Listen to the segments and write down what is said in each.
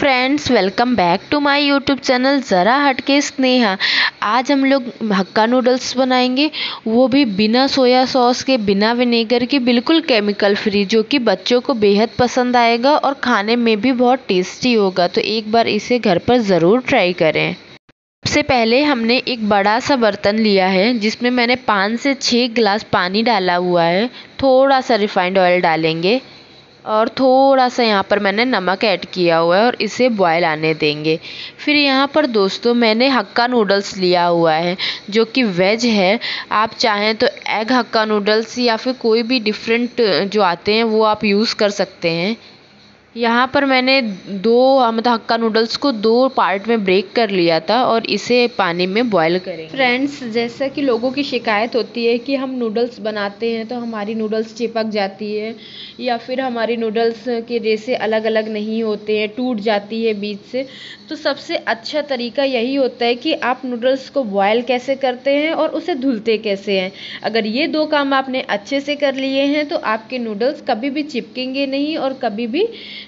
Friends, welcome back to my YouTube channel Zara Hatke Sneha. आज हम लोग हक्का नूडल्स बनाएंगे, वो भी बिना सोया सॉस के, बिना विनेगर के, बिल्कुल केमिकल फ्री, जो कि बच्चों को बेहद पसंद आएगा और खाने में भी बहुत टेस्टी होगा। तो एक बार इसे घर पर ज़रूर ट्राई करें। सबसे पहले हमने एक बड़ा सा बर्तन लिया है जिसमें मैंने 5 से 6 गिलास पानी डाला हुआ है। थोड़ा सा रिफाइंड ऑयल डालेंगे और थोड़ा सा यहाँ पर मैंने नमक ऐड किया हुआ है और इसे बॉयल आने देंगे। फिर यहाँ पर दोस्तों मैंने हक्का नूडल्स लिया हुआ है जो कि वेज है। आप चाहें तो एग हक्का नूडल्स या फिर कोई भी डिफरेंट जो आते हैं वो आप यूज़ कर सकते हैं। यहाँ पर मैंने मतलब हक्का नूडल्स को 2 पार्ट में ब्रेक कर लिया था और इसे पानी में बॉयल करेंगे। फ्रेंड्स, जैसा कि लोगों की शिकायत होती है कि हम नूडल्स बनाते हैं तो हमारी नूडल्स चिपक जाती है या फिर हमारी नूडल्स के रेशे अलग अलग नहीं होते हैं, टूट जाती है बीच से। तो सबसे अच्छा तरीका यही होता है कि आप नूडल्स को बॉयल कैसे करते हैं और उसे धुलते कैसे हैं। अगर ये 2 काम आपने अच्छे से कर लिए हैं तो आपके नूडल्स कभी भी चिपकेंगे नहीं और कभी भी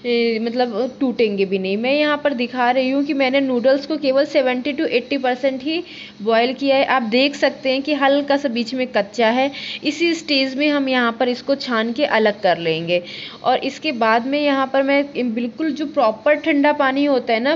मतलब टूटेंगे भी नहीं। मैं यहाँ पर दिखा रही हूँ कि मैंने नूडल्स को केवल 70 to 80% ही बॉयल किया है। आप देख सकते हैं कि हल्का सा बीच में कच्चा है। इसी स्टेज में हम यहाँ पर इसको छान के अलग कर लेंगे और इसके बाद में यहाँ पर मैं बिल्कुल जो प्रॉपर ठंडा पानी होता है ना,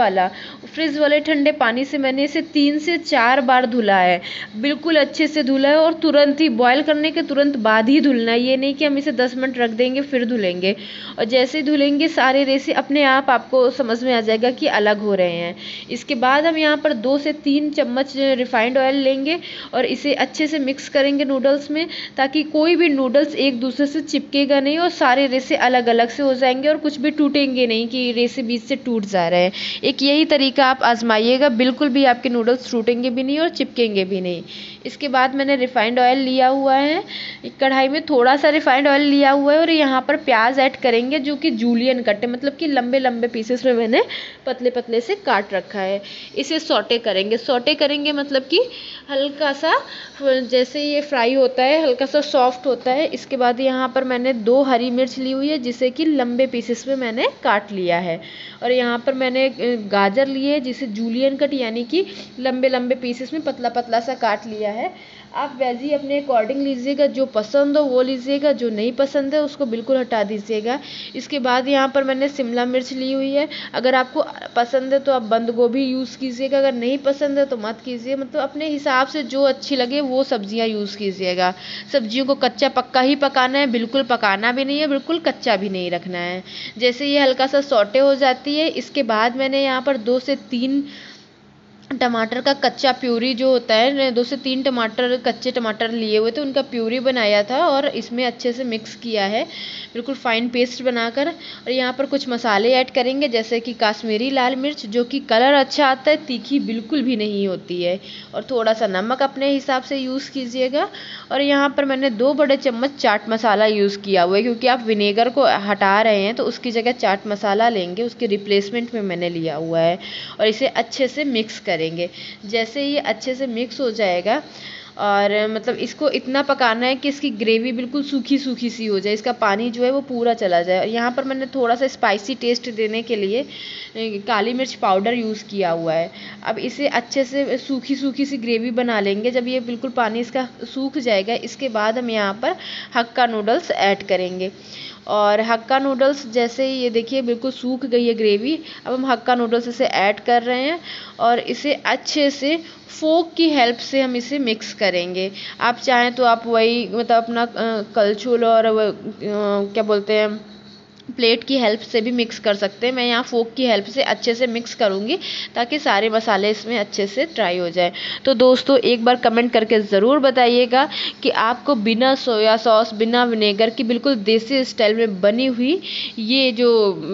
फ्रिज वाले ठंडे पानी से मैंने इसे 3 से 4 बार धुला है। बिल्कुल अच्छे से धुला है और तुरंत ही बॉयल करने के तुरंत बाद ही धुलना है। ये नहीं कि हम इसे 10 मिनट रख देंगे फिर धुलेंगे। और जैसे ही धुलेंगे सारे रेशे अपने आप आपको समझ में आ जाएगा कि अलग हो रहे हैं। इसके बाद हम यहाँ पर 2 से 3 चम्मच रिफाइंड ऑयल लेंगे और इसे अच्छे से मिक्स करेंगे नूडल्स में, ताकि कोई भी नूडल्स एक दूसरे से चिपकेगा नहीं और सारे रेशे अलग अलग से हो जाएंगे और कुछ भी टूटेंगे नहीं कि रेशे बीच से टूट जा रहे हैं। एक यही तरीका आप आजमाइएगा, बिल्कुल भी आपके नूडल्स टूटेंगे भी नहीं और चिपकेंगे भी नहीं। इसके बाद मैंने रिफाइंड ऑयल लिया हुआ है, कढ़ाई में थोड़ा सा रिफाइंड ऑयल लिया हुआ है और यहाँ पर प्याज ऐड करेंगे जो कि जूलियन कट है, मतलब कि लंबे लंबे पीसेस में मैंने पतले पतले से काट रखा है। इसे सौटे करेंगे मतलब कि हल्का सा जैसे ये फ्राई होता है हल्का सा सॉफ्ट होता है। इसके बाद यहाँ पर मैंने 2 हरी मिर्च ली हुई है जिसे कि लंबे पीसेस में मैंने काट लिया है और यहाँ पर मैंने गाजर लिए है जिसे जूलियन कट यानी कि लंबे लंबे पीसेस में पतला पतला सा काट लिया है। आप वेजी अपने अकॉर्डिंग लीजिएगा, जो पसंद हो वो लीजिएगा, जो नहीं पसंद है उसको बिल्कुल हटा दीजिएगा। इसके बाद यहाँ पर मैंने शिमला मिर्च ली हुई है। अगर आपको पसंद है तो आप बंद गोभी यूज़ कीजिएगा, अगर नहीं पसंद है तो मत कीजिए। मतलब अपने हिसाब से जो अच्छी लगे वो सब्जियाँ यूज़ कीजिएगा। सब्जियों को कच्चा पक्का ही पकाना है, बिल्कुल पकाना भी नहीं है, बिल्कुल कच्चा भी नहीं रखना है। जैसे ये हल्का सा सौटे हो जाती है, इसके बाद मैंने यहाँ पर 2 से 3 टमाटर का कच्चा प्यूरी जो होता है, 2 से 3 कच्चे टमाटर लिए हुए थे, उनका प्यूरी बनाया था और इसमें अच्छे से मिक्स किया है, बिल्कुल फाइन पेस्ट बनाकर। और यहाँ पर कुछ मसाले ऐड करेंगे जैसे कि काश्मीरी लाल मिर्च, जो कि कलर अच्छा आता है, तीखी बिल्कुल भी नहीं होती है, और थोड़ा सा नमक अपने हिसाब से यूज़ कीजिएगा। और यहाँ पर मैंने 2 बड़े चम्मच चाट मसाला यूज़ किया हुआ है, क्योंकि आप विनेगर को हटा रहे हैं तो उसकी जगह चाट मसाला लेंगे, उसके रिप्लेसमेंट में मैंने लिया हुआ है। और इसे अच्छे से मिक्स करेंगे। जैसे ये अच्छे से मिक्स हो जाएगा और मतलब इसको इतना पकाना है कि इसकी ग्रेवी बिल्कुल सूखी सूखी सी हो जाए, इसका पानी जो है वो पूरा चला जाए। और यहाँ पर मैंने थोड़ा सा स्पाइसी टेस्ट देने के लिए काली मिर्च पाउडर यूज़ किया हुआ है। अब इसे अच्छे से सूखी सूखी सी ग्रेवी बना लेंगे। जब ये बिल्कुल पानी इसका सूख जाएगा, इसके बाद हम यहाँ पर हक्का नूडल्स ऐड करेंगे। और हक्का नूडल्स जैसे ही ये देखिए बिल्कुल सूख गई है ग्रेवी, अब हम हक्का नूडल्स इसे ऐड कर रहे हैं और इसे अच्छे से फोक की हेल्प से हम इसे मिक्स करेंगे। आप चाहें तो आप वही मतलब अपना कलछुल और क्या बोलते हैं प्लेट की हेल्प से भी मिक्स कर सकते हैं। मैं यहाँ फोक की हेल्प से अच्छे से मिक्स करूँगी ताकि सारे मसाले इसमें अच्छे से ट्राई हो जाए। तो दोस्तों एक बार कमेंट करके ज़रूर बताइएगा कि आपको बिना सोया सॉस, बिना विनेगर की, बिल्कुल देसी स्टाइल में बनी हुई ये जो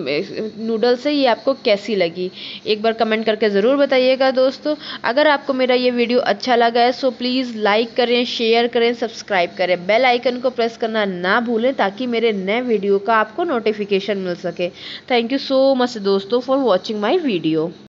नूडल्स है ये आपको कैसी लगी। एक बार कमेंट करके ज़रूर बताइएगा दोस्तों। अगर आपको मेरा ये वीडियो अच्छा लगा है सो प्लीज़ लाइक करें, शेयर करें, सब्सक्राइब करें, बेल आइकन को प्रेस करना ना भूलें ताकि मेरे नए वीडियो का आपको नोटिफिकेशन मिल सके। थैंक यू सो मच दोस्तों फॉर वॉचिंग माई वीडियो।